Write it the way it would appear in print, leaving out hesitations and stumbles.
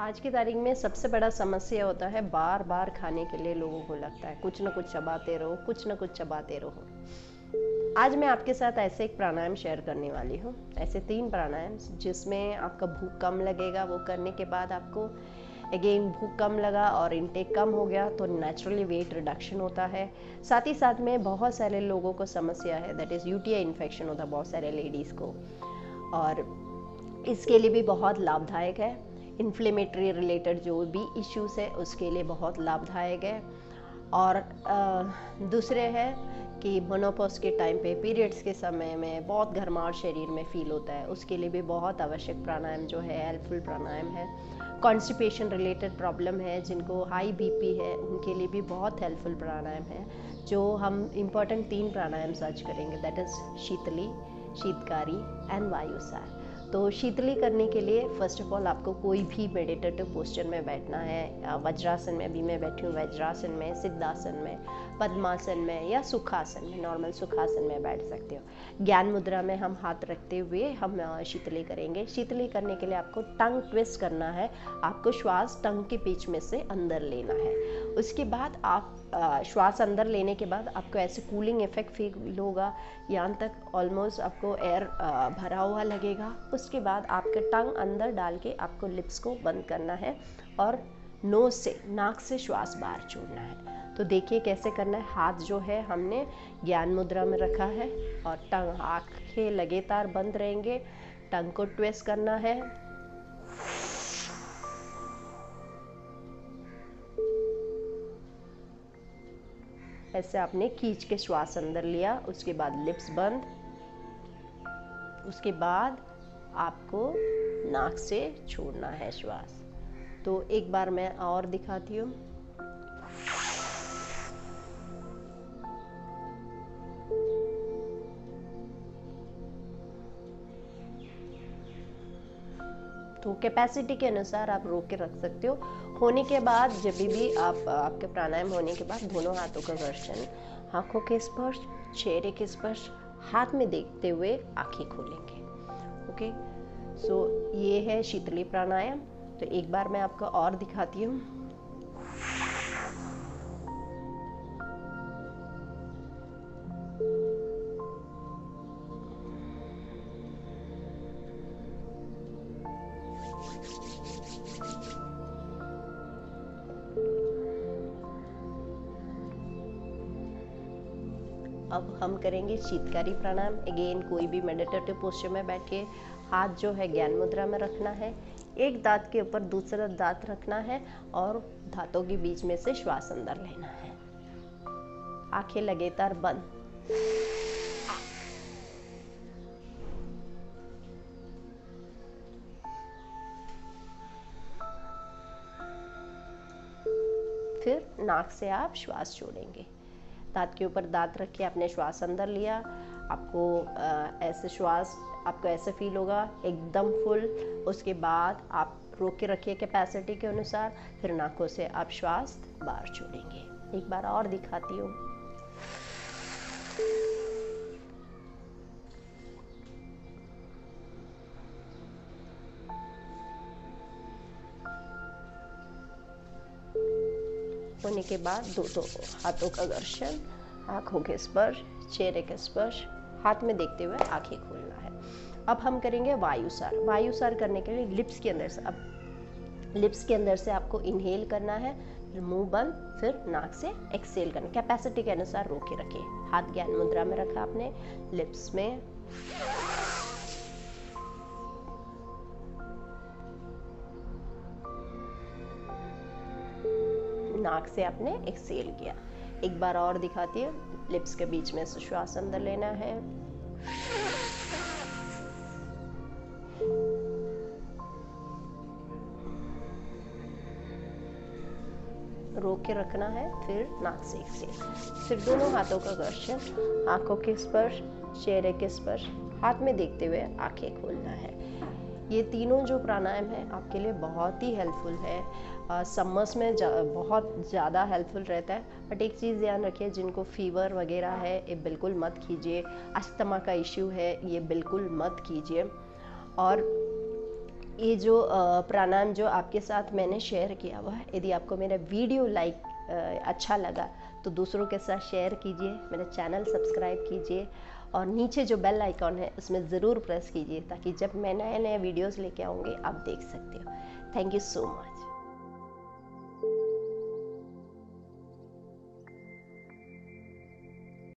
आज की तारीख में सबसे बड़ा समस्या होता है बार बार खाने के लिए लोगों को लगता है कुछ ना कुछ चबाते रहो, कुछ ना कुछ चबाते रहो। आज मैं आपके साथ ऐसे एक प्राणायाम शेयर करने वाली हूँ। ऐसे 3 प्राणायाम जिसमें आपका भूख कम लगेगा। वो करने के बाद आपको अगेन भूख कम लगा और इनटेक कम हो गया तो नेचुरली वेट रिडक्शन होता है। साथ ही साथ में बहुत सारे लोगों को समस्या है, दैट इज़ यूटीआई इन्फेक्शन होता है बहुत सारे लेडीज़ को, और इसके लिए भी बहुत लाभदायक है। इन्फ्लेमेटरी रिलेटेड जो भी इश्यूज़ है उसके लिए बहुत लाभदायक है। और दूसरे है कि मेनोपॉज के टाइम पे, पीरियड्स के समय में बहुत घरमार शरीर में फील होता है, उसके लिए भी बहुत आवश्यक प्राणायाम जो है हेल्पफुल प्राणायाम है। कॉन्स्टिपेशन रिलेटेड प्रॉब्लम है, जिनको हाई बीपी है, उनके लिए भी बहुत हेल्पफुल प्राणायाम है। जो हम इम्पॉर्टेंट 3 प्राणायाम सर्च करेंगे, that is Sheetali, Sheetkari and Vayusar. तो शीतली करने के लिए फर्स्ट ऑफ ऑल आपको कोई भी मेडिटेटिव पोस्चर में बैठना है। वज्रासन में, अभी मैं बैठी हूँ वज्रासन में, सिद्धासन में, पद्मासन में या सुखासन में, नॉर्मल सुखासन में बैठ सकते हो। ज्ञान मुद्रा में हम हाथ रखते हुए हम शीतली करेंगे। शीतली करने के लिए आपको टंग ट्विस्ट करना है। आपको श्वास टंग के बीच में से अंदर लेना है। उसके बाद आप श्वास अंदर लेने के बाद आपको ऐसे कूलिंग इफेक्ट फील होगा, यहाँ तक ऑलमोस्ट आपको एयर भरा हुआ लगेगा। उसके बाद आपके टंग अंदर डाल के आपको लिप्स को बंद करना है और नोज से, नाक से श्वास बाहर छोड़ना है। तो देखिए कैसे करना है। हाथ जो है हमने ज्ञान मुद्रा में रखा है और टंग, आँखें लगातार बंद रहेंगे। टंग को ट्विस्ट करना है। ऐसे आपने खींच के श्वास अंदर लिया, उसके बाद लिप्स बंद। उसके बाद आपको नाक से छोड़ना है श्वास। तो एक बार मैं और दिखाती हूँ। तो कैपेसिटी के अनुसार आप रोक के रख सकते हो। होने के बाद जब भी आप आपके प्राणायाम होने के बाद दोनों हाथों का घर्षण, आंखों के स्पर्श, चेहरे के स्पर्श, हाथ में देखते हुए आंखें खोलेंगे। ओके, सो ये है शीतली प्राणायाम। तो एक बार मैं आपको और दिखाती हूँ। अब हम करेंगे शीतकारी प्राणायाम। अगेन कोई भी मेडिटेटिव पोस्चर में बैठिए। हाथ जो है ज्ञान मुद्रा में रखना है। एक दांत के ऊपर दूसरा दांत रखना है और दांतों के बीच में से श्वास अंदर लेना है। आंखें लगातार बंद। फिर नाक से आप श्वास छोड़ेंगे। दांत के ऊपर दांत रख के आपने श्वास अंदर लिया। आपको ऐसे श्वास, आपको ऐसे फील होगा एकदम फुल। उसके बाद आप रोक के रखिए कैपेसिटी के अनुसार। फिर नाकों से आप श्वास बाहर छोड़ेंगे। एक बार और दिखाती हूँ। होने के बाद दो हाथों का घर्षण, आंखों के स्पर्श, चेहरे के स्पर्श, हाथ में देखते हुए आंखें खोलना है। अब हम करेंगे वायुसार। वायुसार करने के लिए लिप्स के अंदर से, अब लिप्स के अंदर से आपको इनहेल करना है, फिर मुंह बंद, फिर नाक से एक्सहेल करना। कैपेसिटी के अनुसार रोक के रखिए। हाथ ज्ञान मुद्रा में रखा आपने, लिप्स में नाक से आपने एक्सहेल किया। एक बार और दिखाती है। लिप्स के बीच में से श्वास अंदर लेना है, रोक के रखना है, फिर नाक से एक्सहेल। फिर दोनों हाथों का घर्षण, आंखों के स्पर्श, चेहरे के स्पर्श, हाथ में देखते हुए आंखें खोलना है। ये तीनों जो प्राणायाम है आपके लिए बहुत ही हेल्पफुल है। समर्स में बहुत ज़्यादा हेल्पफुल रहता है। बट एक चीज़ ध्यान रखिए, जिनको फीवर वगैरह है ये बिल्कुल मत कीजिए। अस्थमा का इश्यू है ये बिल्कुल मत कीजिए। और ये जो प्राणायाम जो आपके साथ मैंने शेयर किया हुआ है, यदि आपको मेरा वीडियो अच्छा लगा तो दूसरों के साथ शेयर कीजिए, मेरा चैनल सब्सक्राइब कीजिए और नीचे जो बेल आइकॉन है उसमें ज़रूर प्रेस कीजिए ताकि जब मैं नए नए वीडियोस लेके आऊँगी आप देख सकते हो। Thank you so much.